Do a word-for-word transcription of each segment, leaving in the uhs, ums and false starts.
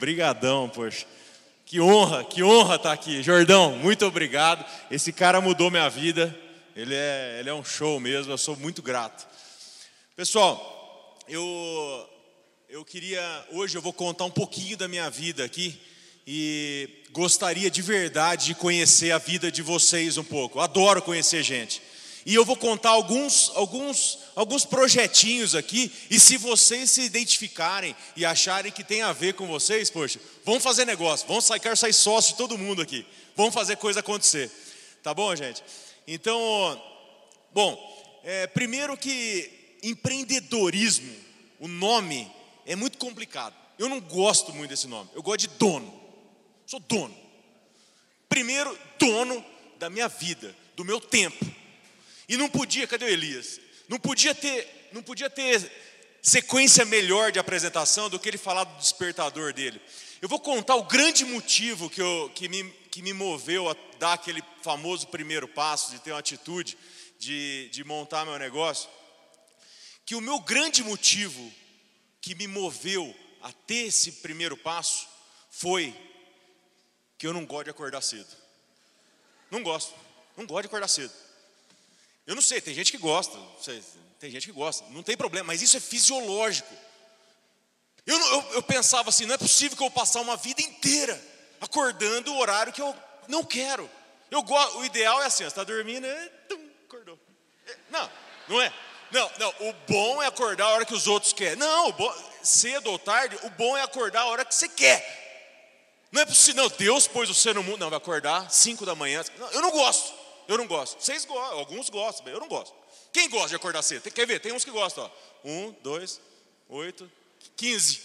brigadão, poxa. Que honra, que honra estar aqui. Jordão, muito obrigado. Esse cara mudou minha vida. Ele é, ele é um show mesmo, eu sou muito grato. Pessoal, eu, eu queria... Hoje eu vou contar um pouquinho da minha vida aqui. E gostaria de verdade de conhecer a vida de vocês um pouco. Eu adoro conhecer gente. E eu vou contar alguns, alguns, alguns projetinhos aqui. E se vocês se identificarem e acharem que tem a ver com vocês, poxa, vamos fazer negócio. Vamos sair, quero sair sócio de todo mundo aqui. Vamos fazer coisa acontecer. Tá bom, gente? Então, bom, é, primeiro que empreendedorismo, o nome é muito complicado. Eu não gosto muito desse nome. Eu gosto de dono. Sou dono. Primeiro, dono da minha vida, do meu tempo. E não podia, cadê o Elias? Não podia ter, não podia ter sequência melhor de apresentação do que ele falar do despertador dele. Eu vou contar o grande motivo que, eu, que, me, que me moveu a dar aquele famoso primeiro passo, de ter uma atitude, de, de montar meu negócio. Que o meu grande motivo que me moveu a ter esse primeiro passo foi que eu não gosto de acordar cedo. Não gosto, não gosto de acordar cedo. Eu não sei, tem gente que gosta, tem gente que gosta, não tem problema, mas isso é fisiológico. Eu, eu, eu pensava assim, não é possível que eu vou passar uma vida inteira acordando o horário que eu não quero. Eu gosto, o ideal é assim, você está dormindo, e, tum, acordou. Não, não é. Não, não, o bom é acordar a hora que os outros querem. Não, o bom, cedo ou tarde, o bom é acordar a hora que você quer. Não é possível, não, Deus pôs você no mundo, não, vai acordar cinco da manhã. Não, eu não gosto. Eu não gosto. Vocês gostam, alguns gostam, eu não gosto. Quem gosta de acordar cedo? Quer ver? Tem uns que gostam. Ó. Um, dois, oito, quinze.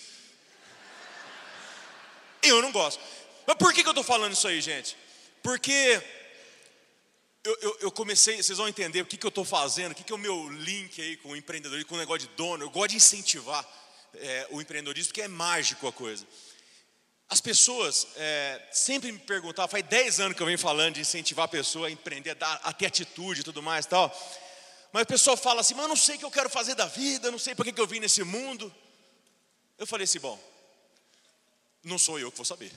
Eu não gosto. Mas por que, que eu estou falando isso aí, gente? Porque eu, eu, eu comecei, vocês vão entender o que, que eu estou fazendo, o que, que é o meu link aí com o empreendedorismo, com o negócio de dono. Eu gosto de incentivar é, o empreendedorismo, porque é mágico a coisa. As pessoas é, sempre me perguntavam, faz dez anos que eu venho falando de incentivar a pessoa a empreender, a, dar, a ter atitude e tudo mais e tal. Mas o pessoal fala assim, mas eu não sei o que eu quero fazer da vida, eu não sei para que, que eu vim nesse mundo. Eu falei assim, bom, não sou eu que vou saber.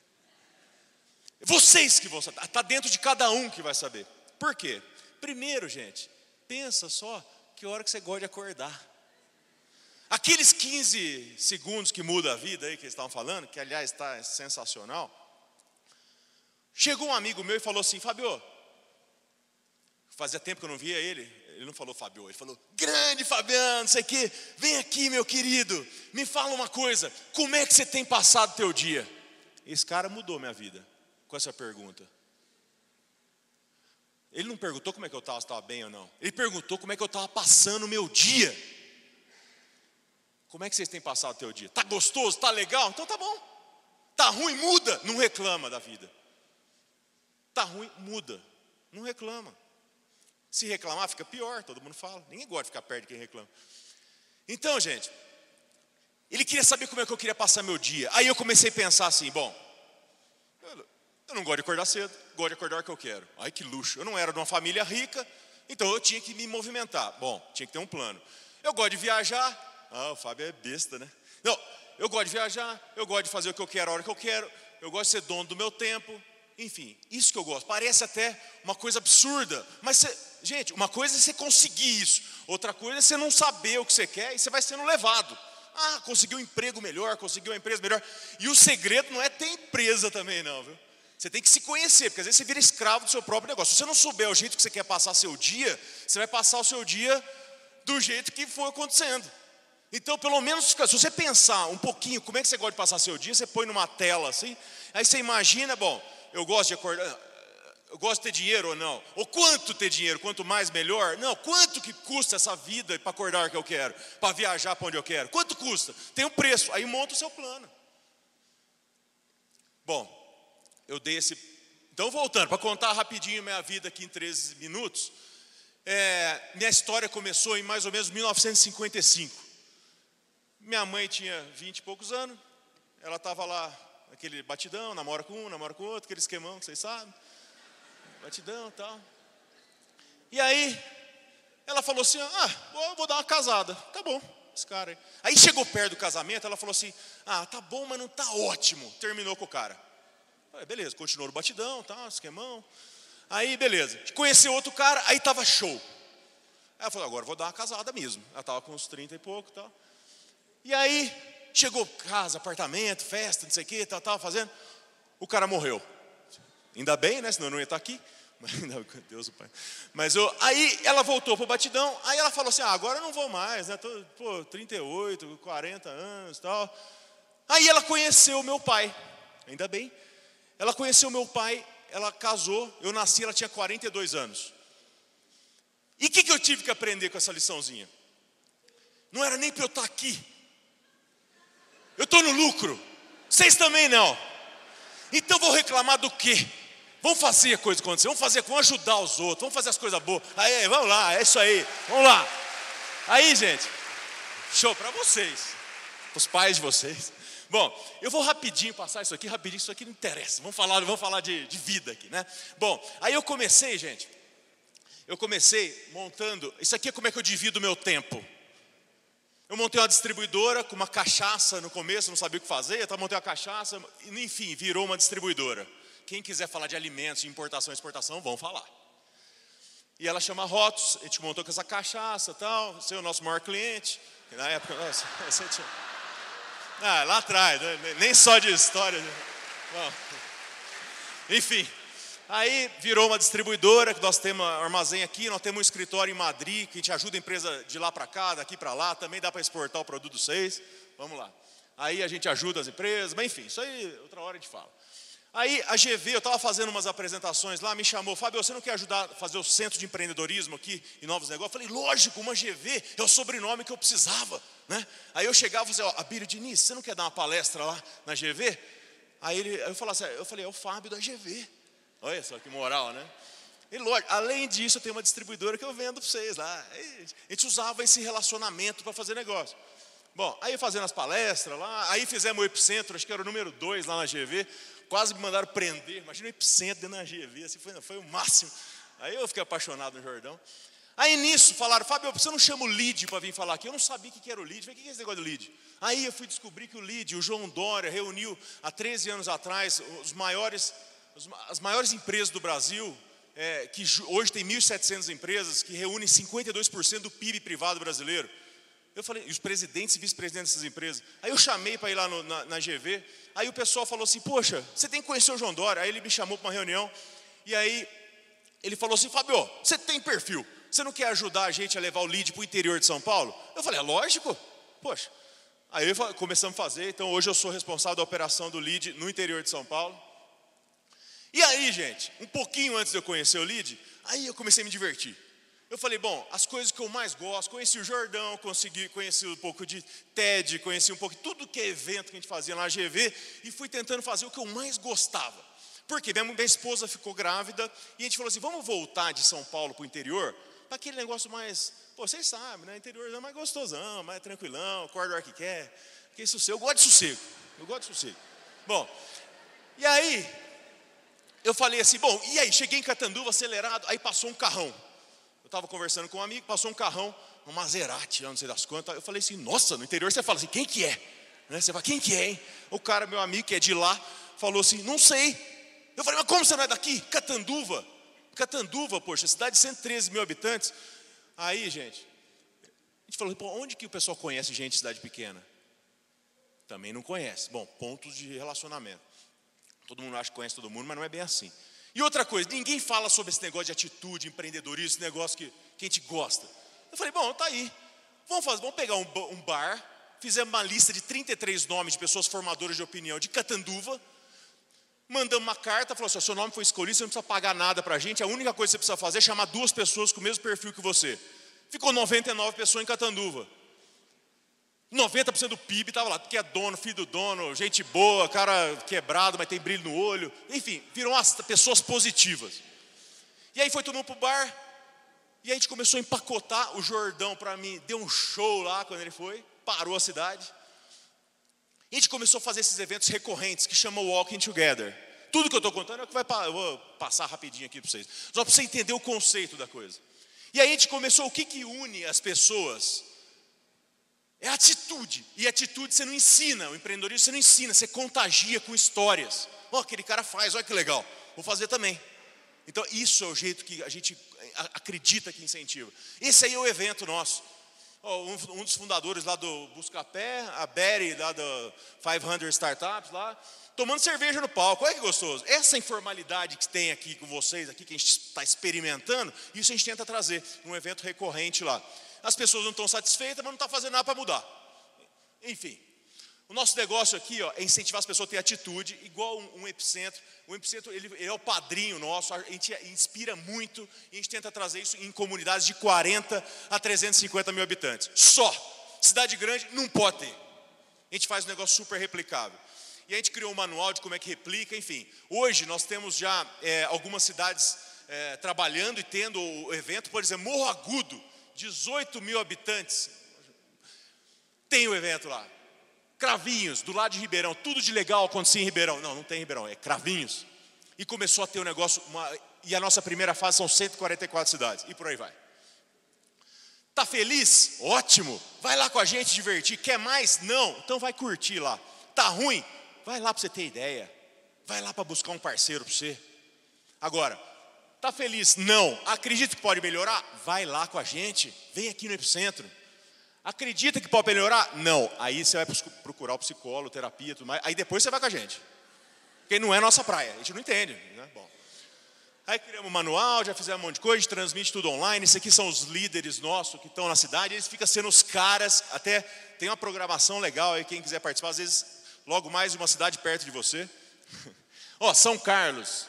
Vocês que vão saber, está dentro de cada um que vai saber. Por quê? Primeiro, gente, pensa só que hora que você gosta de acordar. Aqueles quinze segundos que muda a vida aí que eles estavam falando, que aliás está sensacional. Chegou um amigo meu e falou assim, Fabio, fazia tempo que eu não via ele, ele não falou Fabio, ele falou, grande Fabiano, não sei o quê, vem aqui meu querido, me fala uma coisa, como é que você tem passado o teu dia? Esse cara mudou minha vida com essa pergunta. Ele não perguntou como é que eu estava, se estava bem ou não, ele perguntou como é que eu estava passando o meu dia. Como é que vocês têm passado o teu dia? Tá gostoso? Tá legal? Então tá bom. Tá ruim? Muda. Não reclama da vida. Tá ruim? Muda. Não reclama. Se reclamar, fica pior. Todo mundo fala. Ninguém gosta de ficar perto de quem reclama. Então, gente, ele queria saber como é que eu queria passar meu dia. Aí eu comecei a pensar assim, bom, eu não gosto de acordar cedo, gosto de acordar o que eu quero. Ai, que luxo. Eu não era de uma família rica, então eu tinha que me movimentar. Bom, tinha que ter um plano. Eu gosto de viajar. Ah, o Fábio é besta, né? Não, eu gosto de viajar, eu gosto de fazer o que eu quero a hora que eu quero, eu gosto de ser dono do meu tempo, enfim, isso que eu gosto. Parece até uma coisa absurda, mas, você, gente, uma coisa é você conseguir isso, outra coisa é você não saber o que você quer e você vai sendo levado. Ah, conseguiu um emprego melhor, conseguiu uma empresa melhor. E o segredo não é ter empresa também não, viu? Você tem que se conhecer, porque às vezes você vira escravo do seu próprio negócio. Se você não souber o jeito que você quer passar seu dia, você vai passar o seu dia do jeito que foi acontecendo. Então, pelo menos, se você pensar um pouquinho como é que você gosta de passar seu dia, você põe numa tela assim, aí você imagina, bom, eu gosto de acordar, eu gosto de ter dinheiro ou não? Ou quanto ter dinheiro, quanto mais melhor? Não, quanto que custa essa vida para acordar o que eu quero, para viajar para onde eu quero? Quanto custa? Tem um preço, aí monta o seu plano. Bom, eu dei esse... Então, voltando, para contar rapidinho minha vida aqui em treze minutos, é, minha história começou em mais ou menos mil novecentos e cinquenta e cinco. Minha mãe tinha vinte e poucos anos, ela estava lá, aquele batidão, namora com um, namora com o outro, aquele esquemão que vocês sabem, batidão e tal. E aí, ela falou assim, ah, vou, vou dar uma casada, tá bom. esse cara aí. Aí chegou perto do casamento, ela falou assim, ah, tá bom, mas não tá ótimo. Terminou com o cara. Falei, beleza, continuou no batidão, tá, esquemão. Aí, beleza. Conheceu outro cara, aí tava show. Aí ela falou, agora vou dar uma casada mesmo. Ela tava com uns trinta e pouco e tal. E aí, chegou casa, apartamento, festa, não sei o que, tal, tava fazendo. O cara morreu. Ainda bem, né? Senão eu não ia estar aqui. Deus, o Pai. Mas eu, aí ela voltou pro batidão. Aí ela falou assim: ah, agora eu não vou mais, né? Tô, pô, trinta e oito, quarenta anos e tal. Aí ela conheceu o meu pai. Ainda bem. Ela conheceu o meu pai, ela casou. Eu nasci, ela tinha quarenta e dois anos. E o que, que eu tive que aprender com essa liçãozinha? Não era nem para eu estar aqui. Eu estou no lucro. Vocês também não. Então vou reclamar do quê? Vamos fazer a coisa acontecer, vamos fazer, vamos ajudar os outros, vamos fazer as coisas boas. Aí, vamos lá, é isso aí, vamos lá. Aí, gente, show para vocês, para os pais de vocês. Bom, eu vou rapidinho passar isso aqui, rapidinho, isso aqui não interessa. Vamos falar, vamos falar de, de vida aqui, né? Bom, aí eu comecei, gente, eu comecei montando, isso aqui é como é que eu divido o meu tempo. Eu montei uma distribuidora com uma cachaça no começo, não sabia o que fazer, então montei uma cachaça, enfim, virou uma distribuidora. Quem quiser falar de alimentos, de importação e exportação, vão falar. E ela chama Rotos, a gente montou com essa cachaça e tal, esse é o nosso maior cliente, que na época, nossa, você tinha... Ah, lá atrás, né? Nem só de história. Bom, enfim, aí virou uma distribuidora, que nós temos um armazém aqui, nós temos um escritório em Madrid, que a gente ajuda a empresa de lá para cá, daqui para lá, também dá para exportar o produto seis, vamos lá. Aí a gente ajuda as empresas, mas enfim, isso aí outra hora a gente fala. Aí a G V, eu estava fazendo umas apresentações lá, me chamou, Fábio, você não quer ajudar a fazer o centro de empreendedorismo aqui em Novos Negócios? Eu falei, lógico, uma G V é o sobrenome que eu precisava, né? Aí eu chegava e falei, ó, Abílio Diniz, você não quer dar uma palestra lá na G V? Aí ele, eu, falava assim, eu falei, é o Fábio da G V. Olha só que moral, né? E lógico, além disso, eu tenho uma distribuidora que eu vendo para vocês lá. Aí, a gente usava esse relacionamento para fazer negócio. Bom, aí fazendo as palestras lá, aí fizemos o Epicentro, acho que era o número dois lá na G V. Quase me mandaram prender, imagina o Epicentro dentro da G V, assim, foi, foi o máximo. Aí eu fiquei apaixonado no Jordão. Aí nisso falaram, Fábio, você não chama o lead para vir falar aqui? Eu não sabia o que era o lead, falei, o que é esse negócio do lead? Aí eu fui descobrir que o lead, o João Dória, reuniu há treze anos atrás os maiores, as maiores empresas do Brasil, é, que hoje tem mil e setecentas empresas, que reúnem cinquenta e dois por cento do P I B privado brasileiro. Eu falei, e os presidentes e vice-presidentes dessas empresas. Aí eu chamei para ir lá no, na, na G V. Aí o pessoal falou assim, poxa, você tem que conhecer o João Dória. Aí ele me chamou para uma reunião. E aí ele falou assim, Fábio, você tem perfil. Você não quer ajudar a gente a levar o lead para o interior de São Paulo? Eu falei, é lógico. Poxa. Aí eu, começamos a fazer. Então hoje eu sou responsável da operação do lead no interior de São Paulo. E aí, gente, um pouquinho antes de eu conhecer o lead, aí eu comecei a me divertir. Eu falei, bom, as coisas que eu mais gosto, conheci o Jordão, consegui conhecer um pouco de TED, conheci um pouco de tudo que é evento que a gente fazia na G V, e fui tentando fazer o que eu mais gostava. Por quê? Minha, minha esposa ficou grávida, e a gente falou assim, vamos voltar de São Paulo para o interior, para aquele negócio mais, pô, vocês sabem, né, interior é mais gostosão, mais tranquilão, acorda a hora que quer, porque sossego, eu gosto de sossego, eu gosto de sossego. Bom, e aí, eu falei assim, bom, e aí, cheguei em Catanduva, acelerado, aí passou um carrão. Eu estava conversando com um amigo, passou um carrão, um Maserati, não sei das quantas. Eu falei assim, nossa, no interior você fala assim, quem que é? Né? Você fala, quem que é, hein? O cara, meu amigo, que é de lá, falou assim, não sei. Eu falei, mas como você não é daqui? Catanduva. Catanduva, poxa, cidade de cento e treze mil habitantes. Aí, gente, a gente falou, pô, onde que o pessoal conhece gente de cidade pequena? Também não conhece. Bom, pontos de relacionamento. Todo mundo acha que conhece todo mundo, mas não é bem assim. E outra coisa, ninguém fala sobre esse negócio de atitude, empreendedorismo, esse negócio que, que a gente gosta. Eu falei, bom, tá aí. Vamos, fazer, vamos pegar um, um bar, fizemos uma lista de trinta e três nomes de pessoas formadoras de opinião de Catanduva, mandamos uma carta, falou assim, seu nome foi escolhido, você não precisa pagar nada pra gente, a única coisa que você precisa fazer é chamar duas pessoas com o mesmo perfil que você. Ficou noventa e nove pessoas em Catanduva. noventa por cento do P I B estava lá, que é dono, filho do dono, gente boa, cara quebrado, mas tem brilho no olho. Enfim, viram as pessoas positivas. E aí foi todo mundo para o bar, e a gente começou a empacotar. O Jordão, para mim, deu um show lá quando ele foi, parou a cidade. E a gente começou a fazer esses eventos recorrentes, que chamam Walking Together. Tudo que eu estou contando é o que vai, eu vou passar rapidinho aqui para vocês. Só para você entender o conceito da coisa. E aí a gente começou, o que, que une as pessoas É atitude. E atitude você não ensina. O empreendedorismo você não ensina, você contagia com histórias. Ó, oh, aquele cara faz, olha que legal. Vou fazer também. Então isso é o jeito que a gente acredita que incentiva. Esse aí é o evento nosso. Oh, um, um dos fundadores lá do Buscapé, a Betty lá do quinhentas Startups lá, tomando cerveja no palco. Olha que gostoso. Essa informalidade que tem aqui com vocês, aqui que a gente está experimentando, isso a gente tenta trazer num evento recorrente lá. As pessoas não estão satisfeitas, mas não estão fazendo nada para mudar. Enfim, o nosso negócio aqui ó, é incentivar as pessoas a ter atitude, igual um, um Epicentro. O Epicentro ele, ele é o padrinho nosso, a gente inspira muito e a gente tenta trazer isso em comunidades de quarenta a trezentos e cinquenta mil habitantes. Só. Cidade grande não pode ter. A gente faz um negócio super replicável. E a gente criou um manual de como é que replica, enfim. Hoje nós temos já é, algumas cidades é, trabalhando e tendo o evento, por exemplo, Morro Agudo, dezoito mil habitantes, tem o evento lá. Cravinhos, do lado de Ribeirão, tudo de legal acontecia em Ribeirão. Não, não tem Ribeirão, é Cravinhos. E começou a ter um negócio, uma, e a nossa primeira fase são cento e quarenta e quatro cidades, e por aí vai. Tá feliz? Ótimo, vai lá com a gente divertir. Quer mais? Não, então vai curtir lá. Tá ruim? Vai lá para você ter ideia. Vai lá para buscar um parceiro para você. Agora, tá feliz? Não. Acredita que pode melhorar? Vai lá com a gente. Vem aqui no Epicentro. Acredita que pode melhorar? Não. Aí você vai procurar o psicólogo, terapia, tudo mais. Aí depois você vai com a gente. Porque não é nossa praia. A gente não entende, né? Bom. Aí criamos um manual, já fizemos um monte de coisa, a gente transmite tudo online. Esses aqui são os líderes nossos que estão na cidade. Eles ficam sendo os caras. Até tem uma programação legal aí, quem quiser participar. Às vezes, logo mais uma cidade perto de você. Ó, São Carlos,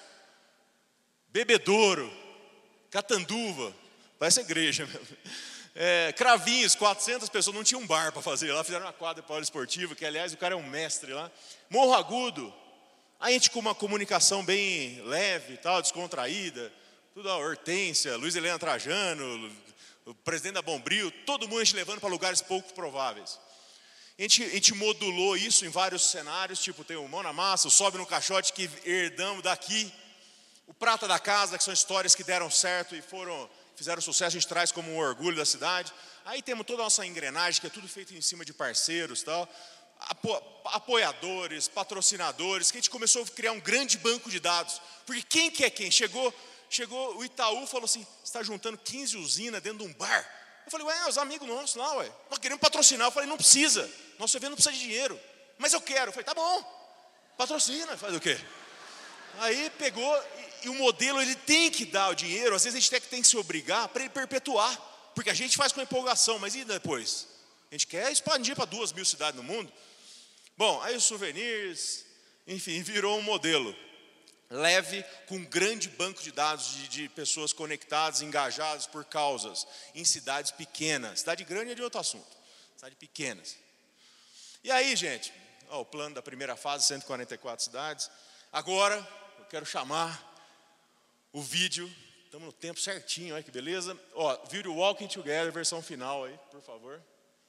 Bebedouro, Catanduva, parece igreja mesmo. É, Cravinhos, quatrocentas pessoas, não tinha um bar para fazer lá, fizeram uma quadra poliesportiva, que aliás o cara é um mestre lá. Morro Agudo, a gente com uma comunicação bem leve e tal, descontraída, tudo a Hortência, Luiz Helena Trajano, o presidente da Bombril, todo mundo a gente levando para lugares pouco prováveis. A gente, a gente modulou isso em vários cenários, tipo tem o Mão na Massa, o Sobe no Caixote que herdamos daqui, o Prata da Casa, que são histórias que deram certo e foram, fizeram sucesso, a gente traz como um orgulho da cidade. Aí temos toda a nossa engrenagem, que é tudo feito em cima de parceiros, tal, apo, apoiadores, patrocinadores, que a gente começou a criar um grande banco de dados. Porque quem que é quem? Chegou, chegou o Itaú falou assim, você está juntando quinze usinas dentro de um bar? Eu falei, ué, os amigos nossos lá, ué, nós queremos patrocinar. Eu falei, não precisa, nosso evento não precisa de dinheiro. Mas eu quero. Eu falei, tá bom, patrocina. Faz o quê? Aí pegou, e, e o modelo, ele tem que dar o dinheiro. Às vezes a gente tem que, tem que se obrigar para ele perpetuar. Porque a gente faz com empolgação, mas e depois? A gente quer expandir para duas mil cidades no mundo. Bom, aí os souvenirs, enfim, virou um modelo leve, com um grande banco de dados de, de pessoas conectadas, engajadas por causas, em cidades pequenas. Cidade grande é de outro assunto, cidades pequenas. E aí, gente, ó, o plano da primeira fase, cento e quarenta e quatro cidades. Agora, eu quero chamar o vídeo, estamos no tempo certinho, olha que beleza. Ó, vídeo Walking Together, versão final aí, por favor.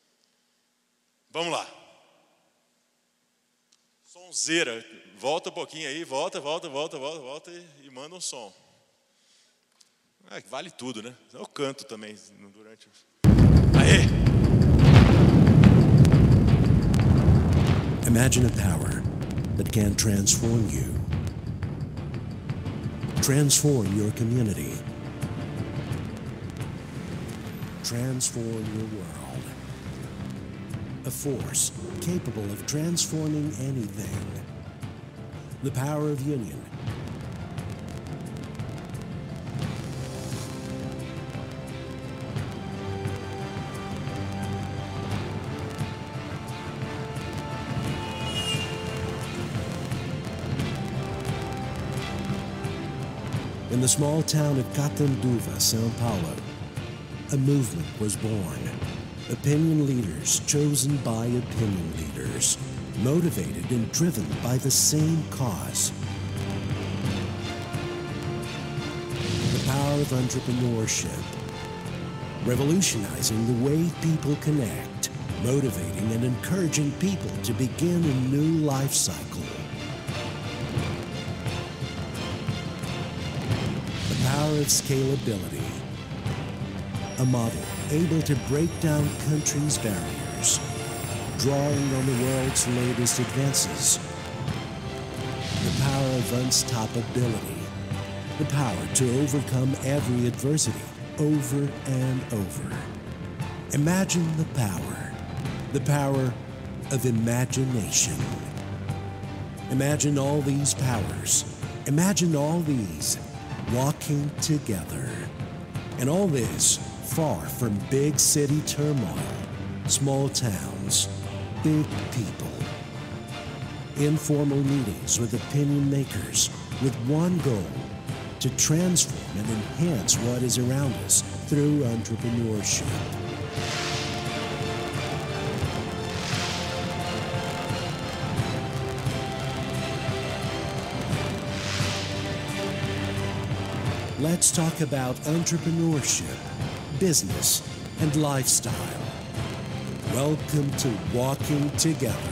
Vamos lá. Sonzeira, volta um pouquinho aí, volta, volta, volta, volta, volta e, e manda um som. É, vale tudo, né? Eu canto também durante o... Aê! Imagine a power that can transform you. Transform your community. Transform your world. A force capable of transforming anything. The power of union. In the small town of Catanduva, São Paulo, a movement was born. Opinion leaders chosen by opinion leaders, motivated and driven by the same cause. The power of entrepreneurship, revolutionizing the way people connect, motivating and encouraging people to begin a new life cycle. The power of scalability, a model able to break down countries' barriers drawing on the world's latest advances. The power of unstoppability, the power to overcome every adversity over and over. Imagine the power, the power of imagination. Imagine all these powers, imagine all these walking together. And all this far from big city turmoil, small towns, big people. Informal meetings with opinion makers with one goal, to transform and enhance what is around us through entrepreneurship. Let's talk about entrepreneurship, business, and lifestyle. Welcome to Walking Together.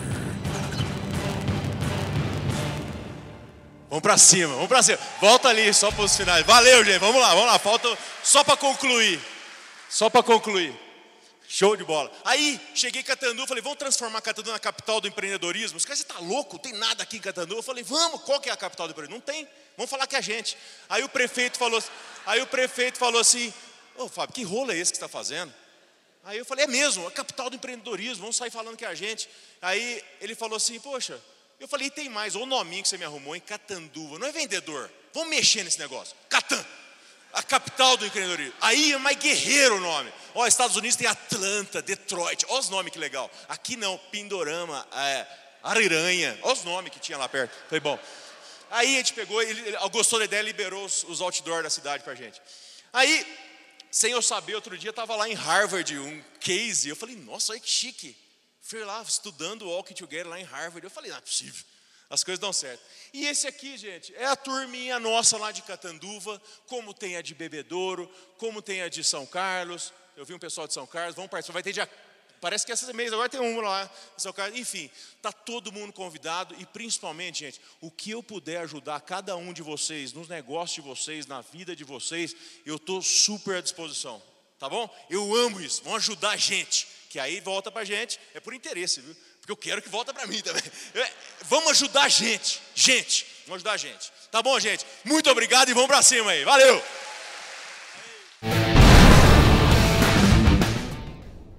Vamos pra cima, vamos pra cima. Volta ali só para os finais. Valeu, gente. Vamos lá, vamos lá. Falta só para concluir. Só para concluir. Show de bola. Aí, cheguei em Catanduva, falei, vamos transformar Catanduva na capital do empreendedorismo. Os caras, você tá louco? Tem nada aqui em Catanduva. Eu falei, vamos, qual que é a capital do empreendedorismo? Não tem. Vamos falar que é a gente. Aí o prefeito falou, aí o prefeito falou assim, ô Fábio, que rolo é esse que você está fazendo? Aí eu falei, é mesmo, a capital do empreendedorismo, vamos sair falando que é a gente. Aí ele falou assim, poxa, eu falei, e tem mais, o nominho que você me arrumou em Catanduva, não é vendedor, vamos mexer nesse negócio, Catan, a capital do empreendedorismo. Aí é mais guerreiro o nome. Ó, Estados Unidos tem Atlanta, Detroit, ó os nomes que legal. Aqui não, Pindorama, é, Ariranha, ó os nomes que tinha lá perto. Falei, bom, aí a gente pegou, ele, ele gostou da ideia, liberou os, os outdoors da cidade pra gente. Aí, sem eu saber, outro dia estava lá em Harvard, um case, eu falei, nossa, olha que chique. Fui lá estudando Walking Together lá em Harvard, eu falei, não é possível, as coisas dão certo. E esse aqui, gente, é a turminha nossa lá de Catanduva, como tem a de Bebedouro, como tem a de São Carlos, eu vi um pessoal de São Carlos, vamos participar, vai ter dia, parece que essa mês agora tem um lá em São Carlos, enfim, está todo mundo convidado e principalmente, gente, o que eu puder ajudar cada um de vocês, nos negócios de vocês, na vida de vocês, eu estou super à disposição, tá bom? Eu amo isso, vão ajudar a gente, que aí volta para a gente, é por interesse, viu? Porque eu quero que volta para mim também. É, vamos ajudar a gente, gente, vamos ajudar a gente. Tá bom, gente? Muito obrigado e vamos para cima aí, valeu!